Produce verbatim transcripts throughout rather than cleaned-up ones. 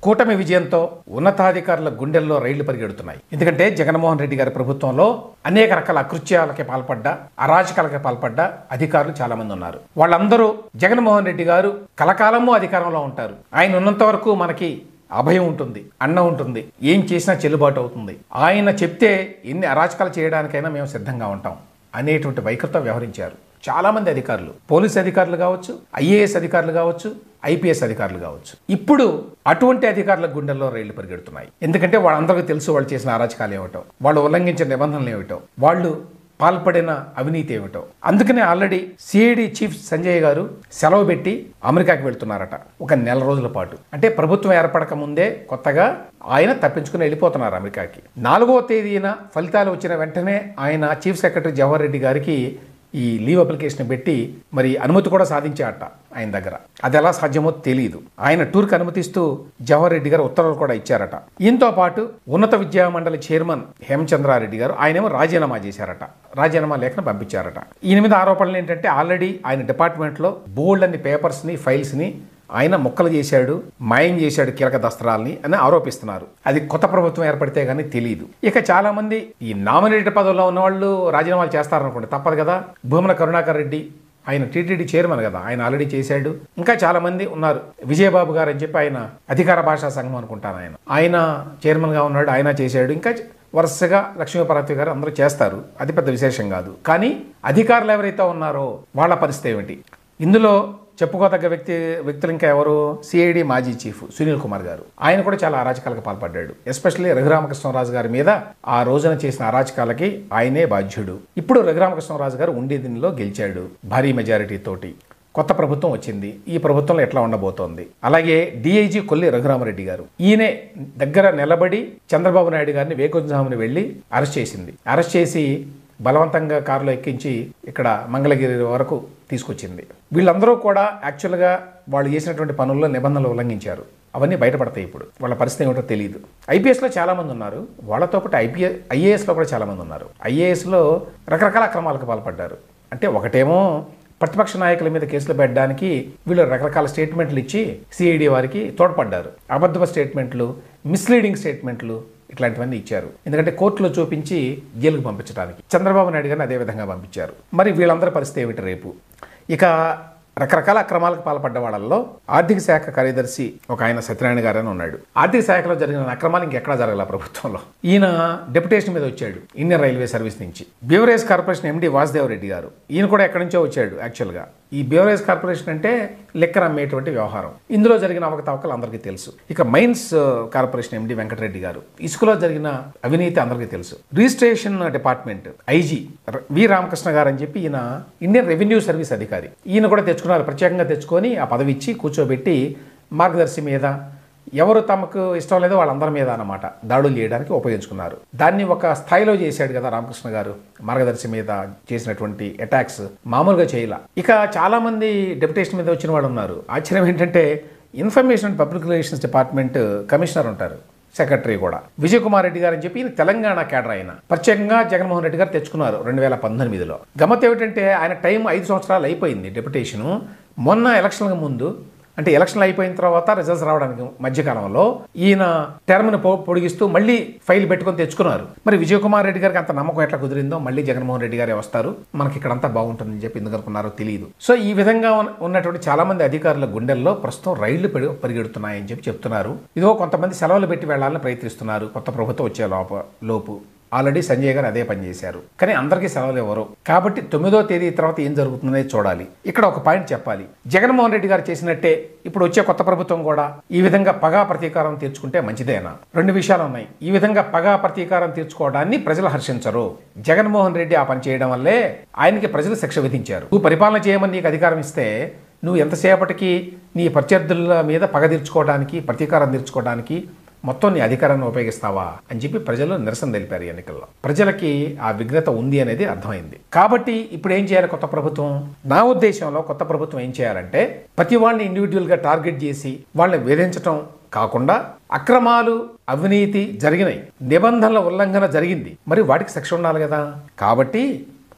కూటమి విజయంతో ఉన్నతాధికారుల గుండెల్లో రైళ్లు పరిగెడుతున్నాయి. ఎందుకంటే జగన్మోహన్ రెడ్డి గారి ప్రభుత్వంలో అనేక రకాల అకృత్యాలకి పాల్పడ్డ, అరాచకాలకి పాల్పడ్డ అధికారులు చాలా మంది ఉన్నారు. వాళ్ళందరూ జగన్మోహన్ రెడ్డి గారు కలకాలము అధికారంలో ఉంటారు, ఆయన ఉన్నంత వరకు మనకి అభయం ఉంటుంది, అన్న ఉంటుంది, ఏం చేసినా చెల్లుబాటు అవుతుంది, ఆయన చెప్తే ఎన్ని అరాచకాలు చేయడానికైనా మేము సిద్ధంగా ఉంటాం అనేటువంటి వైఖరితో వ్యవహరించారు చాలామంది అధికారులు. పోలీస్ అధికారులు కావచ్చు, ఐఏఎస్ అధికారులు కావచ్చు, ఐపీఎస్ అధికారులు కావచ్చు. ఇప్పుడు అటువంటి అధికారుల గుండెల్లో రైళ్లు పరిగెడుతున్నాయి. ఎందుకంటే వాళ్ళందరికీ తెలుసు వాళ్ళు చేసిన అరాచకాలు ఏమిటో, వాళ్ళు ఉల్లంఘించిన నిబంధనలు ఏమిటో, వాళ్ళు పాల్పడిన అవినీతి ఏమిటో. అందుకనే ఆల్రెడీ సిఐడి చీఫ్ సంజయ్ గారు సెలవు పెట్టి అమెరికాకి వెళ్తున్నారట ఒక నెల రోజుల పాటు. అంటే ప్రభుత్వం ఏర్పడక ముందే కొత్తగా ఆయన తప్పించుకుని వెళ్ళిపోతున్నారు అమెరికాకి. నాలుగో తేదీన ఫలితాలు వచ్చిన వెంటనే ఆయన చీఫ్ సెక్రటరీ జవహర్ రెడ్డి గారికి ఈ లీవ్ అప్లికేషన్ పెట్టి మరి అనుమతి కూడా సాధించారట ఆయన దగ్గర. అది ఎలా సాధ్యమో తెలియదు. ఆయన టూర్కి అనుమతిస్తూ జవహర్ రెడ్డి గారు ఉత్తర్వులు కూడా ఇచ్చారట. ఈయనతో పాటు ఉన్నత విద్యా మండలి చైర్మన్ హేమచంద్రారెడ్డి గారు ఆయనేమో రాజీనామా చేశారట, రాజీనామా లేఖను పంపించారట. ఈయన మీద ఆరోపణలు ఏంటంటే ఆల్రెడీ ఆయన డిపార్ట్మెంట్లో బోల్డ్ అన్ని పేపర్స్ని, ఫైల్స్ని ఆయన మొక్కలు చేశాడు, మాయం చేశాడు కీలక దస్త్రాలని అని ఆరోపిస్తున్నారు. అది కొత్త ప్రభుత్వం ఏర్పడితే గానీ తెలియదు. ఇక చాలా మంది ఈ నామినేటెడ్ పదవుల్లో ఉన్న వాళ్ళు రాజీనామాలు చేస్తారనుకోండి, తప్పదు కదా. భూమన కరుణాకర్ రెడ్డి ఆయన టీటీడీ చైర్మన్ కదా, ఆయన ఆల్రెడీ చేశాడు. ఇంకా చాలా మంది ఉన్నారు. విజయబాబు గారు అని చెప్పి ఆయన అధికార భాషా సంఘం అనుకుంటాను, ఆయన ఆయన చైర్మన్ గా ఉన్నాడు, ఆయన చేశాడు. ఇంకా వరుసగా లక్ష్మీపార్వతి గారు అందరూ చేస్తారు, అది పెద్ద విశేషం కాదు. కానీ అధికారులు ఎవరైతే ఉన్నారో వాళ్ళ పరిస్థితి ఏమిటి? ఇందులో చెప్పుకోదగ్గ వ్యక్తి వ్యక్తులు ఇంకా ఎవరు? సిఐడి మాజీ చీఫ్ సునీల్ కుమార్ గారు. ఆయన కూడా చాలా అరాచకాలకు పాల్పడ్డాడు. ఎస్పెషల్లీ రఘురామకృష్ణరాజు గారి మీద ఆ రోజున చేసిన అరాచకాలకి ఆయనే బాధ్యుడు. ఇప్పుడు రఘురామకృష్ణరాజు గారు ఉండే దీనిలో గెలిచాడు భారీ మెజారిటీ తోటి. కొత్త ప్రభుత్వం వచ్చింది, ఈ ప్రభుత్వంలో ఎట్లా ఉండబోతోంది? అలాగే డిఐజీ కొల్లి రఘురామరెడ్డి గారు, ఈయనే దగ్గర నిలబడి చంద్రబాబు నాయుడు గారిని వేకుజామున వెళ్ళి అరెస్ట్ చేసింది. అరెస్ట్ చేసి బలవంతంగా కారులో ఎక్కించి ఇక్కడ మంగళగిరి వరకు తీసుకొచ్చింది. వీళ్ళందరూ కూడా యాక్చువల్గా వాళ్ళు చేసినటువంటి పనుల్లో నిబంధనలు ఉల్లంఘించారు. అవన్నీ బయటపడతాయి. ఇప్పుడు వాళ్ళ పరిస్థితి ఏమిటో తెలియదు. ఐపీఎస్లో చాలామంది ఉన్నారు, వాళ్ళతో పాటు ఐపీఎ ఐఏఎస్లో కూడా చాలామంది ఉన్నారు. ఐఏఎస్లో రకరకాల అక్రమాలకు పాల్పడ్డారు. అంటే ఒకటేమో ప్రతిపక్ష నాయకుల మీద కేసులు పెట్టడానికి వీళ్ళు రకరకాల స్టేట్మెంట్లు ఇచ్చి సిఐడి వారికి తోడ్పడ్డారు. అబద్ధ స్టేట్మెంట్లు, మిస్లీడింగ్ స్టేట్మెంట్లు ఇట్లాంటివన్నీ ఇచ్చారు. ఎందుకంటే కోర్టులో చూపించి జైలుకు పంపించడానికి చంద్రబాబు నాయుడు గారిని అదే విధంగా పంపించారు. మరి వీళ్ళందరి పరిస్థితి ఏమిటి రేపు? ఇక రకరకాల అక్రమాలకు పాల్పడ్డ వాళ్ళల్లో ఆర్థిక శాఖ కార్యదర్శి ఒక ఆయన సత్యనారాయణ గారు అని ఉన్నాడు. ఆర్థిక శాఖలో జరిగిన అక్రమాలు ఇంకెక్కడా జరగల ప్రభుత్వంలో. ఈయన డెప్యుటేషన్ మీద వచ్చాడు ఇండియన్ రైల్వే సర్వీస్ నుంచి. Beverage corporation MD Vasudev Reddy గారు, ఈయన కూడా ఎక్కడి నుంచో వచ్చాడు. యాక్చువల్గా ఈ బీవరేజ్ కార్పొరేషన్ అంటే లిక్కర్ అమ్మేటువంటి వ్యవహారం. ఇందులో జరిగిన అవకతవకలు అందరికీ తెలుసు. ఇక మైన్స్ కార్పొరేషన్ ఎండి వెంకటరెడ్డి గారు, ఇసుకలో జరిగిన అవినీతి అందరికీ తెలుసు. Registration department IG V Ramakrishna గారు అని చెప్పి ఈయన ఇండియన్ రెవెన్యూ సర్వీస్ అధికారి. ఈయన కూడా తెచ్చుకున్నారు, ప్రత్యేకంగా తెచ్చుకొని ఆ పదవి ఇచ్చి కూర్చోబెట్టి మార్గదర్శి మీద ఎవరు తమకు ఇష్టం లేదో వాళ్ళందరి మీద అన్నమాట దాడులు చేయడానికి ఉపయోగించుకున్నారు. దాన్ని ఒక స్థాయిలో చేశాడు కదా రామకృష్ణ గారు. మార్గదర్శి మీద చేసినటువంటి అటాక్స్ మామూలుగా చేయాల. ఇక చాలా మంది డెప్యుటేషన్ మీద వచ్చిన వాళ్ళు ఉన్నారు. ఆశ్చర్యం ఏంటంటే information and public relations department commissioner ఉంటారు, సెక్రటరీ కూడా విజయ్ కుమార్ రెడ్డి గారు అని చెప్పి తెలంగాణ కేడర్ ఆయన ప్రత్యేకంగా జగన్మోహన్ రెడ్డి గారు తెచ్చుకున్నారు రెండు వేల పంతొమ్మిదిలో. గమ్మత్ ఏమిటంటే ఆయన టైం ఐదు సంవత్సరాలు అయిపోయింది డెప్యుటేషను. మొన్న ఎలక్షన్లకు ముందు అంటే ఎలక్షన్లు అయిపోయిన తర్వాత రిజల్ట్స్ రావడానికి మధ్యకాలంలో ఈయన టర్మ్ను పొడిగిస్తూ మళ్ళీ ఫైల్ పెట్టుకొని తెచ్చుకున్నారు. మరి విజయ్ కుమార్ రెడ్డి గారికి అంత నమ్మకం ఎట్లా కుదిరిందో మళ్ళీ జగన్మోహన్ రెడ్డి గారే వస్తారు, మనకి ఇక్కడంతా బాగుంటుందని చెప్పి ఎందుకు అనుకున్నారో తెలియదు. సో ఈ విధంగా ఉన్నటువంటి చాలా మంది అధికారుల గుండెల్లో ప్రస్తుతం రైళ్లు పరిగెడుతున్నాయని చెప్పి చెప్తున్నారు. ఇదిగో కొంతమంది సెలవులు పెట్టి వెళ్లాలని ప్రయత్నిస్తున్నారు కొత్త ప్రభుత్వం వచ్చే లోప లోపు ఆల్రెడీ సంజయ్ గారు అదే పని చేశారు. కానీ అందరికీ సెలవులు ఎవరు కాబట్టి తొమ్మిదో తేదీ తర్వాత ఏం జరుగుతుందనేది చూడాలి. ఇక్కడ ఒక పాయింట్ చెప్పాలి. జగన్మోహన్ రెడ్డి గారు చేసినట్టే ఇప్పుడు వచ్చే కొత్త ప్రభుత్వం కూడా ఈ విధంగా పగా ప్రతీకారం తీర్చుకుంటే మంచిదేనా? రెండు విషయాలు ఉన్నాయి. ఈ విధంగా పగా ప్రతీకారం తీర్చుకోవడాన్ని ప్రజలు హర్షించరు. జగన్మోహన్ రెడ్డి ఆ పని చేయడం వల్లే ఆయనకి ప్రజలు శిక్ష విధించారు. నువ్వు పరిపాలన చేయమని నీకు అధికారం ఇస్తే నువ్వు ఎంతసేపటికి నీ ప్రత్యర్థుల మీద పగ తీర్చుకోవడానికి, ప్రతీకారం తీర్చుకోవడానికి మొత్తం నీ అధికారాన్ని ఉపయోగిస్తావా అని చెప్పి ప్రజలు నిరసన తెలిపారు ఎన్నికల్లో. ప్రజలకి ఆ విఘ్నత ఉంది అనేది అర్థమైంది. కాబట్టి ఇప్పుడు ఏం చేయాలి కొత్త ప్రభుత్వం? నా ఉద్దేశంలో కొత్త ప్రభుత్వం ఏం చేయాలంటే ప్రతి వాళ్ళని ఇండివిజువల్గా టార్గెట్ చేసి వాళ్ళని వేధించటం కాకుండా అక్రమాలు, అవినీతి జరిగినాయి, నిబంధనల ఉల్లంఘన జరిగింది, మరి వాటికి శిక్ష ఉండాలి కదా. కాబట్టి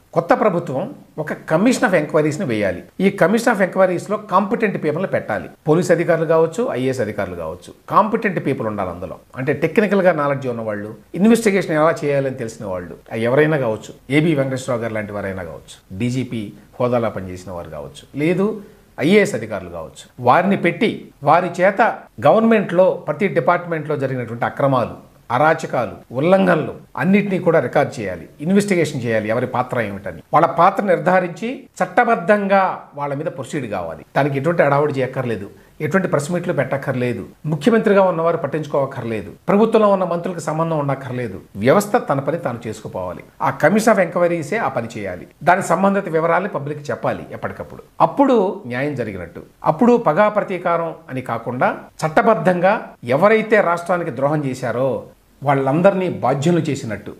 కొత్త ప్రభుత్వం ఒక కమిషన్ ఆఫ్ ఎంక్వైరీస్ని వేయాలి. ఈ కమిషన్ ఆఫ్ ఎంక్వైరీస్లో కాంపిటెంట్ పీపుల్ని పెట్టాలి. పోలీస్ అధికారులు కావచ్చు, ఐఏఎస్ అధికారులు కావచ్చు, కాంపిటెంట్ పీపుల్ ఉండాలి అందులో. అంటే టెక్నికల్గా నాలెడ్జ్ ఉన్నవాళ్ళు, ఇన్వెస్టిగేషన్ ఎలా చేయాలని తెలిసిన వాళ్ళు, ఎవరైనా కావచ్చు. ఏబి వెంకటేశ్వరరావు గారు లాంటి వారైనా కావచ్చు, డీజీపీ హోదాలో పనిచేసిన వారు కావచ్చు, లేదు ఐఏఎస్ అధికారులు కావచ్చు. వారిని పెట్టి వారి చేత గవర్నమెంట్లో ప్రతి డిపార్ట్మెంట్లో జరిగినటువంటి అక్రమాలు, అరాచకాలు, ఉల్లంఘనలు అన్నిటినీ కూడా రికార్డ్ చేయాలి, ఇన్వెస్టిగేషన్ చేయాలి. ఎవరి పాత్ర ఏమిటని వాళ్ళ పాత్ర నిర్ధారించి చట్టబద్ధంగా వాళ్ళ మీద ప్రొసీడ్ కావాలి. దానికి ఎటువంటి అడావుడి చేయక్కర్లేదు, ఎటువంటి ప్రెస్ మీట్లు పెట్టక్కర్లేదు, ముఖ్యమంత్రిగా ఉన్నవారు పట్టించుకోవక్కర్లేదు, ప్రభుత్వంలో ఉన్న మంత్రులకు సంబంధం ఉండక్కర్లేదు. వ్యవస్థ తన పని తాను చేసుకుపోవాలి. ఆ కమిషన్ ఆఫ్ ఎంక్వైరీసే ఆ పని చేయాలి. దానికి సంబంధిత వివరాలు పబ్లిక్ చెప్పాలి ఎప్పటికప్పుడు. అప్పుడు న్యాయం జరిగినట్టు. అప్పుడు పగా ప్రతీకారం అని కాకుండా చట్టబద్ధంగా ఎవరైతే రాష్ట్రానికి ద్రోహం చేశారో వాళ్ళందరినీ బాధ్యులు చేసినట్టు.